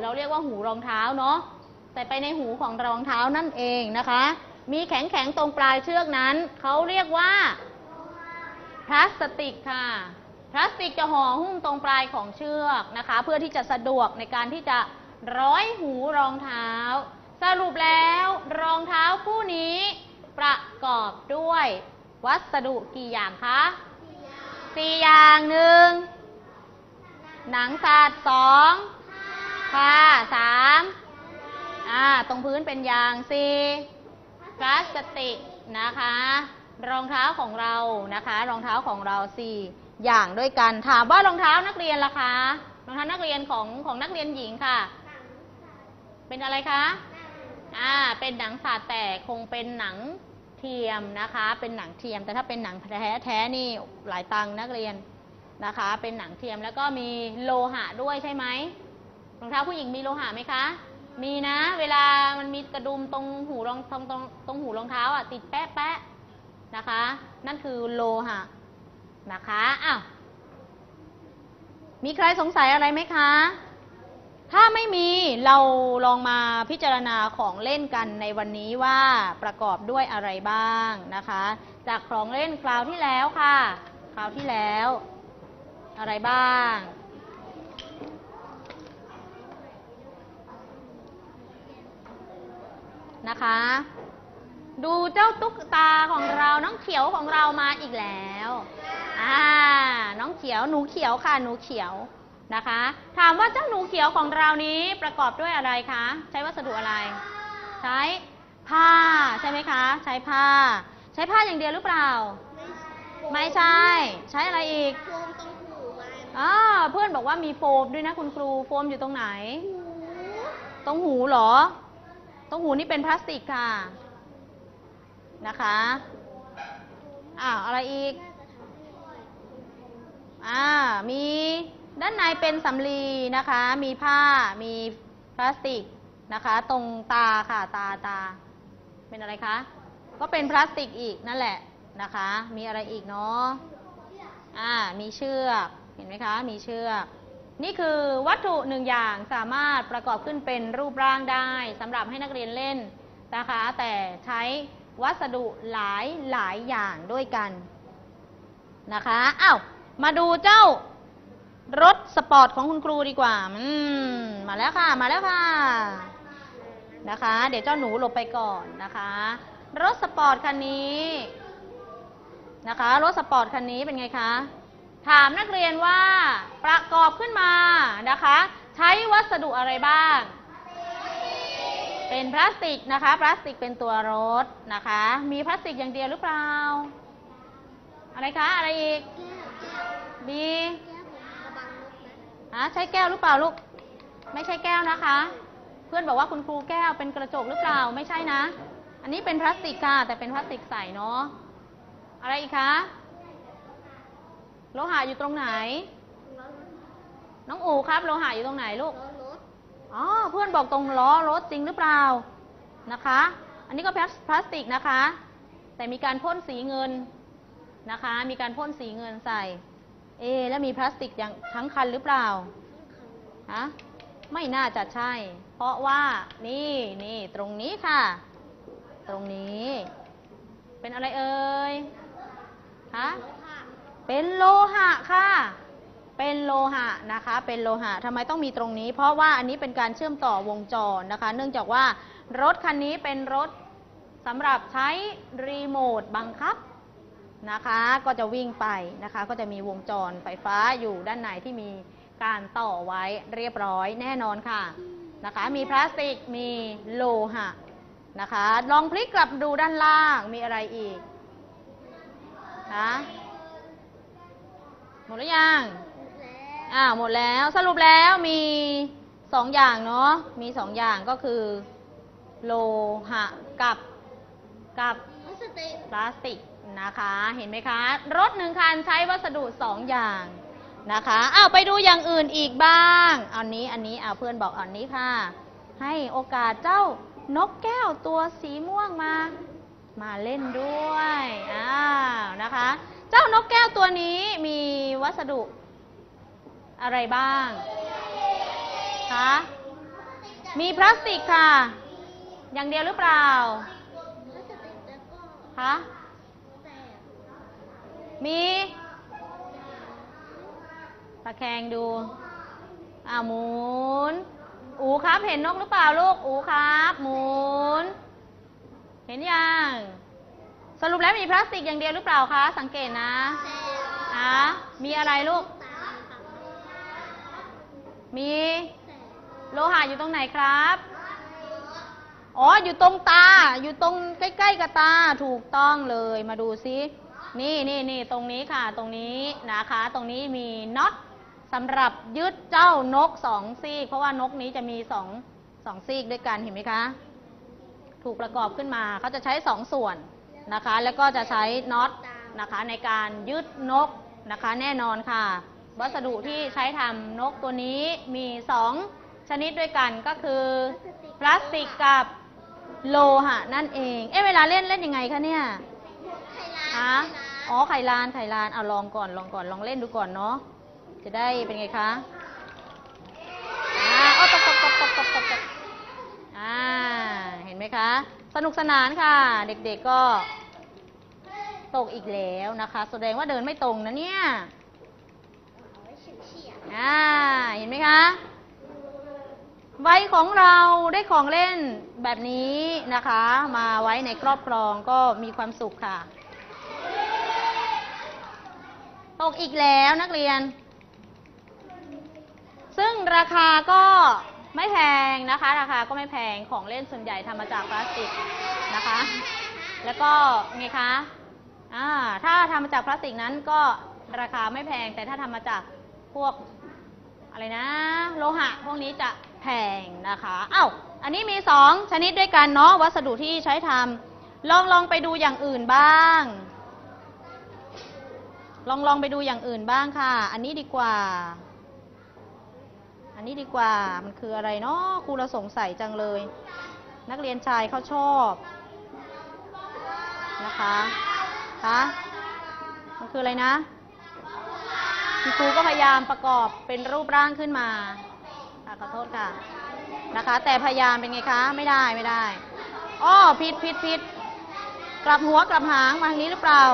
เราเรียกว่าหูรองเท้าเนาะใส่ไปในหูของรองเท้านั่นเองนะคะมีแข็งๆตรงปลายเชือกนั้นเขาเรียกว่าพลาสติกค่ะพลาสติกจะห่อหุ้มตรงปลายของเชือกนะคะเพื่อที่จะสะดวกในการที่จะร้อยหูรองเท้าสรุปแล้วรองเท้าคู่นี้ประกอบด้วยวัสดุกี่อย่างคะ4 อย่างหนึ่งหนังสัตว์2ผ้า3ตรงพื้นเป็นยาง4พลาสติกนะคะรองเท้าของเรานะคะรองเท้าของเรา4อย่างด้วยกันถามว่ารองเท้านักเรียนล่ะคะรองเท้านักเรียนของนักเรียนหญิงค่ะเป็นอะไรคะเป็นหนังสัตว์แต่คงเป็นหนังเทียมนะคะเป็นหนังเทียมแต่ถ้าเป็นหนังแท้นี่หลายตังค์นักเรียนนะคะเป็นหนังเทียมแล้วก็มีโลหะด้วยใช่ไหมรองเท้าผู้หญิงมีโลหะไหมคะมีนะเวลามันมีกระดุมตรงหูรองเท้าติดแปะนะคะนั่นคือโลหะนะคะมีใครสงสัยอะไรไหมคะถ้าไม่มีเราลองมาพิจารณาของเล่นกันในวันนี้ว่าประกอบด้วยอะไรบ้างนะคะจากของเล่นคราวที่แล้วค่ะคราวที่แล้วอะไรบ้างนะคะดูเจ้าตุ๊กตาของเราน้องเขียวของเรามาอีกแล้วน้องเขียวหนูเขียวค่ะหนูเขียวนะคะถามว่าเจ้าหนูเขียวของเรานี้ประกอบด้วยอะไรคะใช้วัสดุอะไรใช้ผ้าใช่ไหมคะใช้ผ้าอย่างเดียวหรือเปล่าไม่ใช่ใช้อะไรอีกโฟมตรงหูเพื่อนบอกว่ามีโฟมด้วยนะคุณครูโฟมอยู่ตรงไหนตรงหูเหรอตรงหูนี่เป็นพลาสติกค่ะนะคะอะไรอีกมีด้านในเป็นสำลีนะคะมีผ้ามีพลาสติกนะคะตรงตาค่ะตาเป็นอะไรคะก็เป็นพลาสติกอีกนั่นแหละนะคะมีอะไรอีกเนาะมีเชือกเห็นไหมคะมีเชือกนี่คือวัตถุ1อย่างสามารถประกอบขึ้นเป็นรูปร่างได้สำหรับให้นักเรียนเล่นนะคะแต่ใช้วัสดุหลายอย่างด้วยกันนะคะมาดูเจ้ารถสปอร์ตของคุณครูดีกว่ามาแล้วค่ะนะคะเดี๋ยวเจ้าหนูหลบไปก่อนนะคะรถสปอร์ตคันนี้นะคะรถสปอร์ตคันนี้เป็นไงคะถามนักเรียนว่าประกอบขึ้นมานะคะใช้วัสดุอะไรบ้างเป็นพลาสติกนะคะพลาสติกเป็นตัวรถนะคะมีพลาสติกอย่างเดียวหรือเปล่าอะไรคะอะไรอีกมีใช้แก้วหรือเปล่าลูกไม่ใช่แก้วนะคะเพื่อนบอกว่าคุณครูแก้วเป็นกระจกหรือเปล่าไม่ใช่นะอันนี้เป็นพลาสติกค่ะแต่เป็นพลาสติกใสเนาะอะไรอีกคะโลหะอยู่ตรงไหนน้องอู๋ครับโลหะอยู่ตรงไหนลูกเพื่อนบอกตรงล้อรถจริงหรือเปล่านะคะอันนี้ก็พลาสติกนะคะแต่มีการพ่นสีเงินนะคะมีการพ่นสีเงินใส่แล้วมีพลาสติกอย่างทั้งคันหรือเปล่าไม่น่าจะใช่เพราะว่านี่ตรงนี้ค่ะตรงนี้เป็นอะไรเอ่ยเป็นโลหะค่ะเป็นโลหะนะคะเป็นโลหะทำไมต้องมีตรงนี้เพราะว่าอันนี้เป็นการเชื่อมต่อวงจรนะคะเนื่องจากว่ารถคันนี้เป็นรถสำหรับใช้รีโมทบังคับนะคะก็จะวิ่งไปนะคะก็จะมีวงจรไฟฟ้าอยู่ด้านในที่มีการต่อไว้เรียบร้อยแน่นอนค่ะนะคะมีพลาสติกมีโลหะนะคะลองพลิกกลับดูด้านล่างมีอะไรอีกหมดหรือยังหมดแล้วสรุปแล้วมี2อย่างเนาะมี2อย่างก็คือโลหะกับพลาสติกนะคะเห็นไหมคะรถ1คันใช้วัสดุ2อย่างนะคะไปดูอย่างอื่นอีกบ้างอันนี้เพื่อนบอกอันนี้ค่ะให้โอกาสเจ้านกแก้วตัวสีม่วงมาเล่นด้วยนะคะเจ้านกแก้วตัวนี้มีวัสดุอะไรบ้างคะมีพลาสติกค่ะ อย่างเดียวหรือเปล่าคะมีตะแคงดูหมุนอูครับเห็นนกหรือเปล่าลูกอูครับหมุนเห็นยังสรุปแล้วมีพลาสติกอย่างเดียวหรือเปล่าคะสังเกตนะมีอะไรลูกมีโลหะอยู่ตรงไหนครับอ๋ออยู่ตรงตาอยู่ตรงใกล้ๆกับตาถูกต้องเลยมาดูซินี่ตรงนี้ค่ะตรงนี้นะคะตรงนี้มีน็อตสำหรับยึดเจ้านกสองซีกเพราะว่านกนี้จะมีสองซีกด้วยกันเห็นไหมคะถูกประกอบขึ้นมาเขาจะใช้สองส่วนนะคะแล้วก็จะใช้น็อตนะคะในการยึดนกนะคะแน่นอนค่ะวัสดุที่ใช้ทำนกตัวนี้มี2ชนิดด้วยกันก็คือพลาสติกกับโลหะนั่นเองเวลาเล่นยังไงคะเนี่ยไข่ลานเอาลองก่อนลองเล่นดูก่อนเนาะจะได้เป็นไงคะตกเห็นไหมคะสนุกสนานค่ะเด็กๆก็ตกอีกแล้วนะคะแสดงว่าเดินไม่ตรงนะเนี่ยเห็นไหมคะวัยของเราได้ของเล่นแบบนี้นะคะมาไว้ในครอบครองก็มีความสุขค่ะตกอีกแล้วนักเรียนซึ่งราคาก็ไม่แพงนะคะราคาก็ไม่แพงของเล่นส่วนใหญ่ทำมาจากพลาสติกนะคะแล้วก็ไงคะถ้าทำมาจากพลาสติกนั้นก็ราคาไม่แพงแต่ถ้าทำมาจากพวกอะไรนะโลหะพวกนี้จะแพงนะคะอันนี้มี2ชนิดด้วยกันเนาะวัสดุที่ใช้ทำลองไปดูอย่างอื่นบ้างลองไปดูอย่างอื่นบ้างค่ะอันนี้ดีกว่ามันคืออะไรเนาะครูเราสงสัยจังเลยนักเรียนชายเขาชอบนะคะมันคืออะไรนะครูก็พยายามประกอบเป็นรูปร่างขึ้นมาขอโทษค่ะนะคะแต่พยายามเป็นไงคะไม่ได้ผิดกลับหัวกลับหางมาทางนี้หรือเปล่า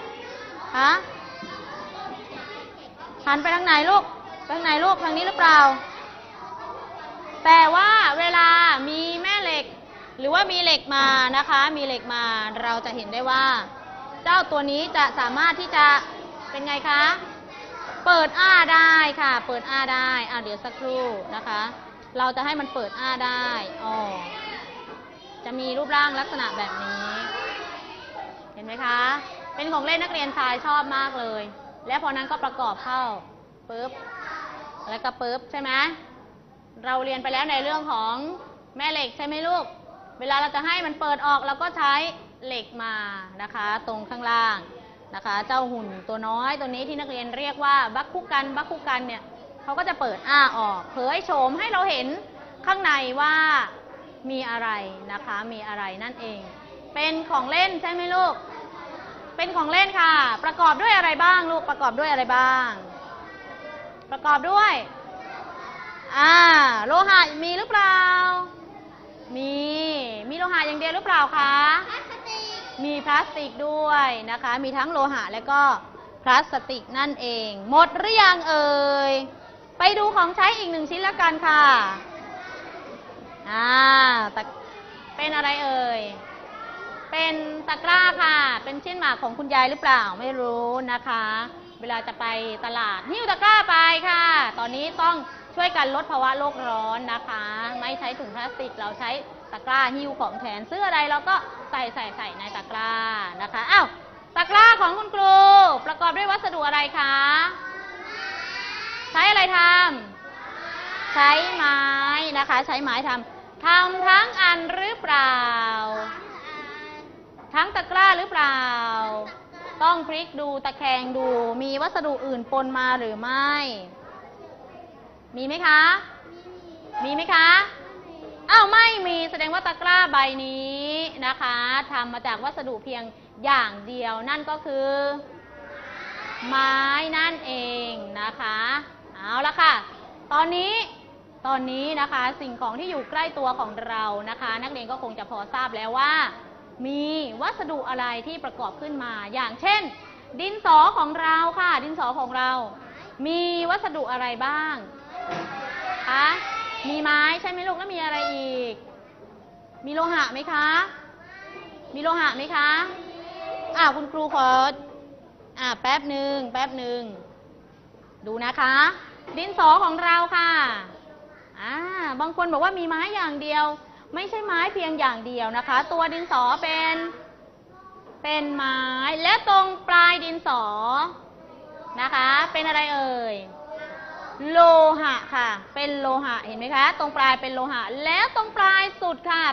หันไปทางไหนลูกทางนี้หรือเปล่าแต่ว่าเวลามีแม่เหล็กหรือว่ามีเหล็กมานะคะมีเหล็กมาเราจะเห็นได้ว่าเจ้าตัวนี้จะสามารถที่จะเป็นไงคะเปิดได้ค่ะเปิดได้เดี๋ยวสักครู่นะคะเราจะให้มันเปิดได้จะมีรูปร่างลักษณะแบบนี้เห็นไหมคะเป็นของเล่นนักเรียนชายชอบมากเลยแล้วพอนั้นก็ประกอบเข้าปึ๊บแล้วก็ปึ๊บใช่ไหมเราเรียนไปแล้วในเรื่องของแม่เหล็กใช่ไหมลูกเวลาเราจะให้มันเปิดออกเราก็ใช้เหล็กมานะคะตรงข้างล่างนะคะเจ้าหุ่นตัวน้อยตัวนี้ที่นักเรียนเรียกว่าบักคุกันเนี่ยเขาก็จะเปิดออกเผยโฉมให้เราเห็นข้างในว่ามีอะไรนะคะมีอะไรนั่นเองเป็นของเล่นใช่ไหมลูกเป็นของเล่นค่ะประกอบด้วยอะไรบ้างลูกประกอบด้วยอะไรบ้างประกอบด้วยโลหะมีหรือเปล่ามีโลหะอย่างเดียวหรือเปล่าคะมีพลาสติกด้วยนะคะมีทั้งโลหะและก็พลาสติกนั่นเองหมดหรือยังเอ่ยไปดูของใช้อีก1ชิ้นละกันค่ะเป็นอะไรเอ่ยเป็นตะกร้าค่ะเป็นชิ้นหมากของคุณยายหรือเปล่าไม่รู้นะคะเวลาจะไปตลาดหิ้วตะกร้าไปค่ะตอนนี้ต้องช่วยกันลดภาวะโลกร้อนนะคะไม่ใช้ถุงพลาสติกเราใช้ตะกร้าหิ้วของแทนซื้ออะไรเราก็ใส่ในตะกร้านะคะตะกร้าของคุณครูประกอบด้วยวัสดุอะไรคะใช้อะไรทำใช้ไม้นะคะใช้ไม้ทำทั้งอันหรือเปล่าทั้งตะกร้าหรือเปล่าต้องพลิกดูตะแคงดูมีวัสดุอื่นปนมาหรือไม่มีไหมคะไม่มีแสดงว่าตะกร้าใบนี้นะคะทำมาจากวัสดุเพียงอย่างเดียวนั่นก็คือไม้นั่นเองนะคะเอาละค่ะตอนนี้ตอนนี้นะคะสิ่งของที่อยู่ใกล้ตัวของเรานะคะ นักเรียนก็คงจะพอทราบแล้วว่า มีวัสดุอะไรที่ประกอบขึ้นมา อย่างเช่น ดินสอของเราค่ะ ดินสอของเรา มีวัสดุอะไรบ้างคะมีไม้ใช่ไหมลูกแล้วมีอะไรอีก มีโลหะไหมคะมีโลหะไหมคะคุณครูขอแป๊บหนึ่งดูนะคะ ดินสอของเราค่ะบางคนบอกว่ามีไม้อย่างเดียว ไม่ใช่ไม้เพียงอย่างเดียวนะคะ ตัวดินสอเป็นไม้และตรงปลายดินสอนะคะเป็นอะไรเอ่ยโลหะค่ะเป็นโลหะเห็นไหมคะตรงปลายเป็นโลหะแล้วตรงปลายสุดค่ะ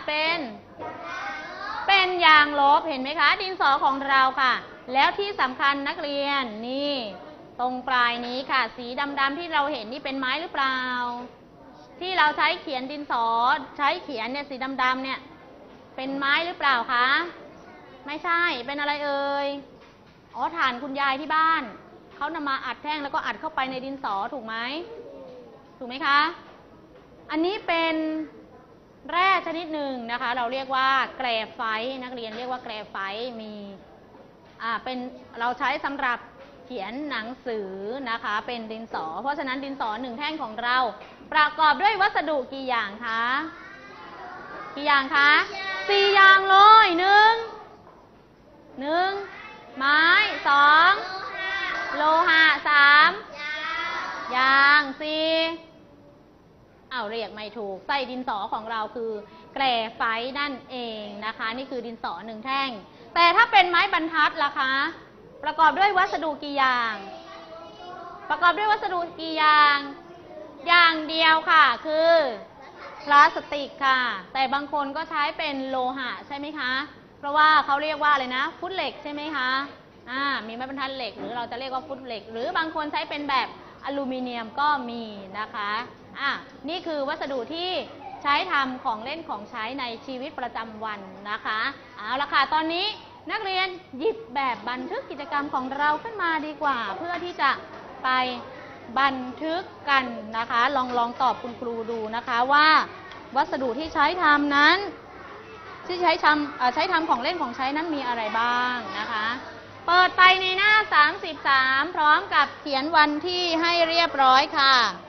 เป็นยางลบเห็นไหมคะดินสอของเราค่ะแล้วที่สำคัญนักเรียนนี่ตรงปลายนี้ค่ะสีดำๆที่เราเห็นนี่เป็นไม้หรือเปล่าที่เราใช้เขียนดินสอใช้เขียนเนี่ยสีดำๆเนี่ยเป็นไม้หรือเปล่าคะไม่ใช่เป็นอะไรเอ่ยถ่านคุณยายที่บ้านเขานำมาอัดแท่งแล้วก็อัดเข้าไปในดินสอถูกไหมคะอันนี้เป็นแร่ชนิดหนึ่งนะคะเราเรียกว่าแกรไฟต์นักเรียนเรียกว่าแกรไฟต์มีเป็นเราใช้สำหรับเขียนหนังสือนะคะเป็นดินสอเพราะฉะนั้นดินสอ1แท่งของเราประกอบด้วยวัสดุกี่อย่างคะกี่อย่างคะ4อย่างเลย1ไม้2โลหะ3ยาง4เรียกไม่ถูกไส้ดินสอของเราคือแกรไฟต์นั่นเองนะคะนี่คือดินสอ1แท่งแต่ถ้าเป็นไม้บรรทัดล่ะคะประกอบด้วยวัสดุกี่อย่างประกอบด้วยวัสดุกี่อย่างอย่างเดียวค่ะคือพลาสติกค่ะแต่บางคนก็ใช้เป็นโลหะใช่ไหมคะเพราะว่าเขาเรียกว่าอะไรนะฟุตเหล็กใช่ไหมคะมีไม้บรรทัดเหล็กหรือเราจะเรียกว่าฟุตเหล็กหรือบางคนใช้เป็นแบบอลูมิเนียมก็มีนะคะนี่คือวัสดุที่ใช้ทำของเล่นของใช้ในชีวิตประจำวันนะคะเอาละค่ะตอนนี้นักเรียนหยิบแบบบันทึกกิจกรรมของเราขึ้นมาดีกว่าเพื่อที่จะไปบันทึกกันนะคะลองตอบคุณครูดูนะคะว่าวัสดุที่ใช้ทำนั้นที่ใช้ทำของเล่นของใช้นั้นมีอะไรบ้างนะคะเปิดไปในหน้า33พร้อมกับเขียนวันที่ให้เรียบร้อยค่ะ